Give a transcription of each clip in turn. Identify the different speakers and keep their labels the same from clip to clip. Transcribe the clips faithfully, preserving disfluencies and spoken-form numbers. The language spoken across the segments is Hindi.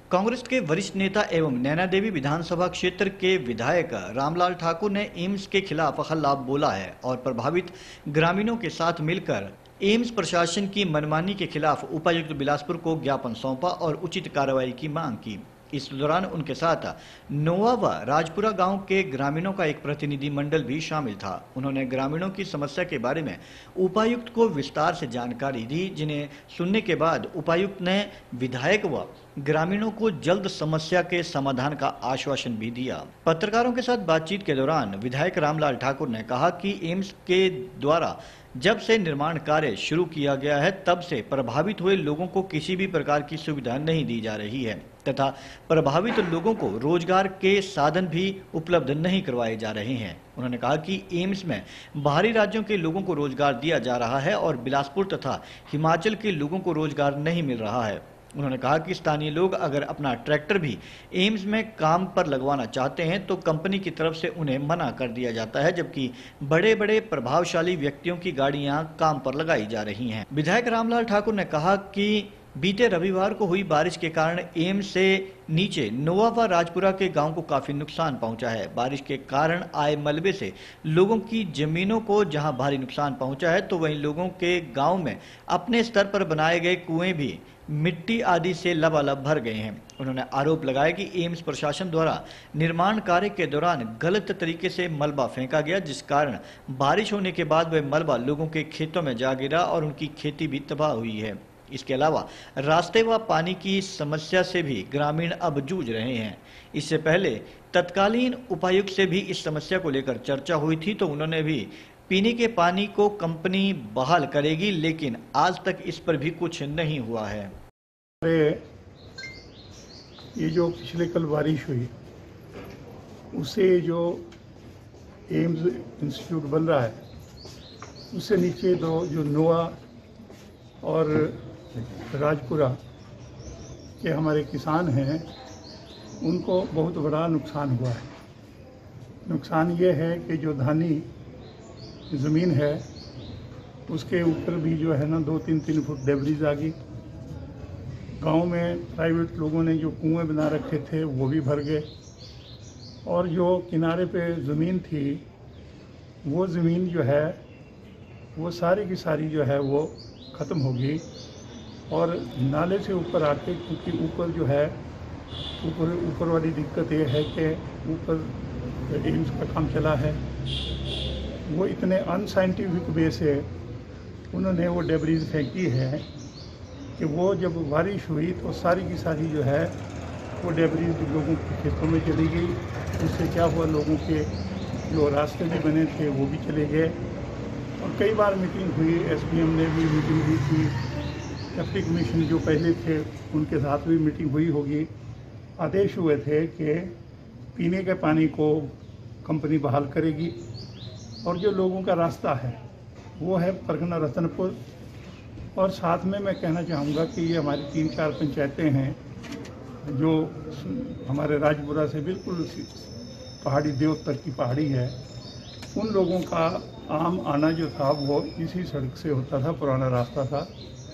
Speaker 1: कांग्रेस के वरिष्ठ नेता एवं नैना देवी विधानसभा क्षेत्र के विधायक रामलाल ठाकुर ने एम्स के खिलाफ हल्ला बोला है और प्रभावित ग्रामीणों के साथ मिलकर एम्स प्रशासन की मनमानी के खिलाफ उपायुक्त बिलासपुर को ज्ञापन सौंपा और उचित कार्रवाई की मांग की। इस दौरान उनके साथ नोवा व राजपुरा गांव के ग्रामीणों का एक प्रतिनिधि मंडल भी शामिल था। उन्होंने ग्रामीणों की समस्या के बारे में उपायुक्त को विस्तार से जानकारी दी, जिन्हें सुनने के बाद उपायुक्त ने विधायक व ग्रामीणों को जल्द समस्या के समाधान का आश्वासन भी दिया। पत्रकारों के साथ बातचीत के दौरान विधायक रामलाल ठाकुर ने कहा कि एम्स के द्वारा जब से निर्माण कार्य शुरू किया गया है तब से प्रभावित हुए लोगों को किसी भी प्रकार की सुविधा नहीं दी जा रही है तथा प्रभावित लोगों को रोजगार के साधन भी उपलब्ध नहीं करवाए जा रहे हैं। उन्होंने कहा कि एम्स में बाहरी राज्यों के लोगों को रोजगार दिया जा रहा है और बिलासपुर तथा हिमाचल के लोगों को रोजगार नहीं मिल रहा है। उन्होंने कहा कि स्थानीय लोग अगर अपना ट्रैक्टर भी एम्स में काम पर लगवाना चाहते हैं तो कंपनी की तरफ से उन्हें मना कर दिया जाता है, जबकि बड़े बड़े प्रभावशाली व्यक्तियों की गाड़ियां काम पर लगाई जा रही हैं। विधायक रामलाल ठाकुर ने कहा कि बीते रविवार को हुई बारिश के कारण एम्स से नीचे नोवा व राजपुरा के गांव को काफी नुकसान पहुंचा है। बारिश के कारण आए मलबे से लोगों की जमीनों को जहां भारी नुकसान पहुंचा है तो वहीं लोगों के गांव में अपने स्तर पर बनाए गए कुएं भी मिट्टी आदि से लबालब भर गए हैं। उन्होंने आरोप लगाया कि एम्स प्रशासन द्वारा निर्माण कार्य के दौरान गलत तरीके से मलबा फेंका गया, जिस कारण बारिश होने के बाद वह मलबा लोगों के खेतों में जा गिरा और उनकी खेती भी तबाह हुई है। इसके अलावा रास्ते व पानी की समस्या से भी ग्रामीण अब जूझ रहे हैं। इससे पहले तत्कालीन उपायुक्त से भी इस समस्या को लेकर चर्चा हुई थी तो उन्होंने भी पीने के पानी को कंपनी बहाल करेगी, लेकिन आज तक इस पर भी कुछ नहीं हुआ है।
Speaker 2: ये जो पिछले कल बारिश हुई उससे जो एम्स इंस्टीट्यूट बन रहा है उससे नीचे दो जो नोआ और राजपुरा के हमारे किसान हैं उनको बहुत बड़ा नुकसान हुआ है। नुकसान ये है कि जो धानी ज़मीन है उसके ऊपर भी जो है ना दो तीन तीन फुट डेब्रीज आ गई। गांव में प्राइवेट लोगों ने जो कुएं बना रखे थे वो भी भर गए और जो किनारे पे ज़मीन थी वो ज़मीन जो है वो सारी की सारी जो है वो ख़त्म हो गई और नाले से ऊपर आके, क्योंकि ऊपर जो है ऊपर ऊपर वाली दिक्कत ये है कि ऊपर एम्स का काम चला है, वो इतने अनसाइंटिफिक वे से उन्होंने वो डेब्रीज फेंकी है कि वो जब बारिश हुई तो सारी की सारी जो है वो डेब्रीज लोगों के खेतों में चली गई। उससे क्या हुआ, लोगों के जो रास्ते भी बने थे वो भी चले गए। और कई बार मीटिंग हुई, एसडीएम ने भी मीटिंग हुई थी, डिप्टी कमिश्नर जो पहले थे उनके साथ भी मीटिंग हुई होगी। आदेश हुए थे कि पीने के पानी को कंपनी बहाल करेगी और जो लोगों का रास्ता है वो है परगना रतनपुर। और साथ में मैं कहना चाहूँगा कि ये हमारी तीन चार पंचायतें हैं जो हमारे राजपुरा से बिल्कुल पहाड़ी देवोत्तर की पहाड़ी है, उन लोगों का आम आना जो था वो इसी सड़क से होता था, पुराना रास्ता था।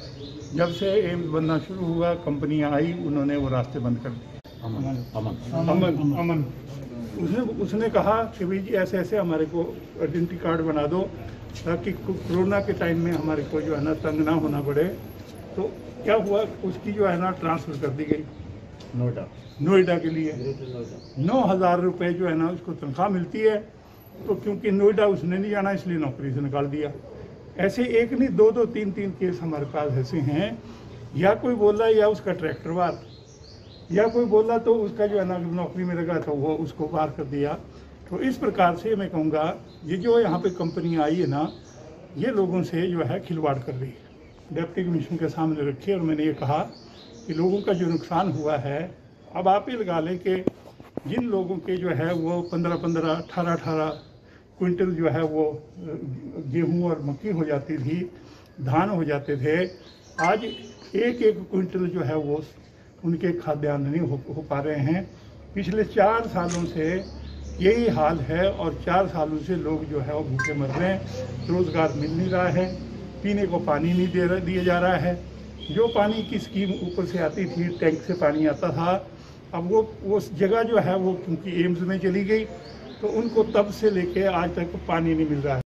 Speaker 2: जब से एम्स बनना शुरू हुआ कंपनियां आई, उन्होंने वो रास्ते बंद कर दिए। अमन अमन अमन अमन उसने उसने कहा कि भाई जी ऐसे ऐसे हमारे को आइडेंटिटी कार्ड बना दो ताकि कोरोना के टाइम में हमारे को जो है ना तंग ना होना पड़े। तो क्या हुआ, उसकी जो है ना ट्रांसफ़र कर दी गई नोएडा नोएडा के लिए। नौ हज़ार रुपये जो है ना उसको तनख्वाह मिलती है, तो क्योंकि नोएडा उसने नहीं जाना इसलिए नौकरी से निकाल दिया। ऐसे एक नहीं दो दो तीन तीन केस हमारे पास ऐसे हैं। या कोई बोल रहा है या उसका ट्रैक्टर बार, या कोई बोल रहा तो उसका जो है ना नौकरी में लगा था वो उसको बाहर कर दिया। तो इस प्रकार से मैं कहूँगा ये जो यहाँ पे कंपनी आई है ना, ये लोगों से जो है खिलवाड़ कर रही है। डिप्टी कमिश्नर के सामने रखी और मैंने ये कहा कि लोगों का जो नुकसान हुआ है, अब आप ही लगा लें कि जिन लोगों के जो है वो पंद्रह पंद्रह अठारह अठारह क्विंटल जो है वो गेहूं और मक्की हो जाती थी, धान हो जाते थे, आज एक एक क्विंटल जो है वो उनके खाद्यान्न नहीं हो, हो पा रहे हैं। पिछले चार सालों से यही हाल है और चार सालों से लोग जो है वो भूखे मर रहे हैं, रोज़गार मिल नहीं रहा है, पीने को पानी नहीं दे दिया जा रहा है। जो पानी की स्कीम ऊपर से आती थी, टैंक से पानी आता था, अब वो वो जगह जो है वो क्योंकि एम्स में चली गई, तो उनको तब से लेके आज तक पानी नहीं मिल रहा है।